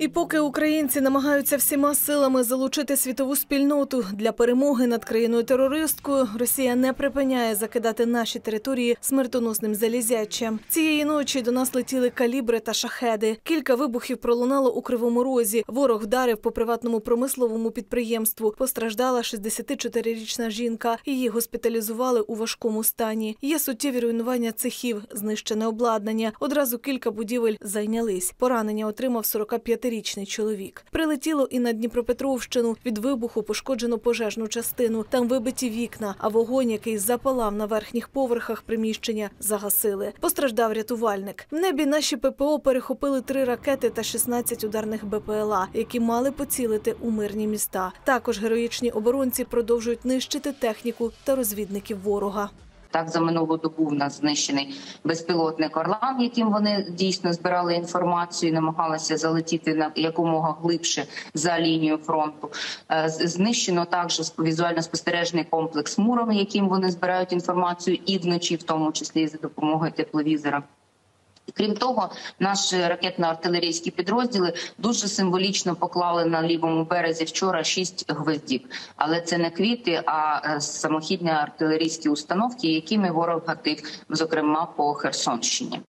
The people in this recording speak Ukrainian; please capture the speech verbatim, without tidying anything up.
І поки українці намагаються всіма силами залучити світову спільноту для перемоги над країною-терористкою, Росія не припиняє закидати наші території смертоносним залізячем. Цієї ночі до нас летіли калібри та шахеди. Кілька вибухів пролунало у Кривому Розі. Ворог вдарив по приватному промисловому підприємству. Постраждала шістдесятичотирирічна жінка. Її госпіталізували у важкому стані. Є суттєві руйнування цехів, знищене обладнання. Одразу кілька будівель зайнялись. Поранення отримав сорокап'ятирічний чоловік. Прилетіло і на Дніпропетровщину. Від вибуху пошкоджено пожежну частину. Там вибиті вікна, а вогонь, який запалав на верхніх поверхах приміщення, загасили. Постраждав рятувальник. В небі наші ППО перехопили три ракети та шістнадцять ударних БПЛА, які мали поцілити у мирні міста. Також героїчні оборонці продовжують нищити техніку та розвідників ворога. Так, за минулу добу в нас знищений безпілотник «Орлан», яким вони дійсно збирали інформацію, намагалися залетіти на якомога глибше за лінію фронту. Знищено також візуально-спостережний комплекс «Муром», яким вони збирають інформацію і вночі, в тому числі за допомогою тепловізора. Крім того, наші ракетно-артилерійські підрозділи дуже символічно поклали на лівому березі вчора шість гвоздів. Але це не квіти, а самохідні артилерійські установки, якими ворог гатив, зокрема, по Херсонщині.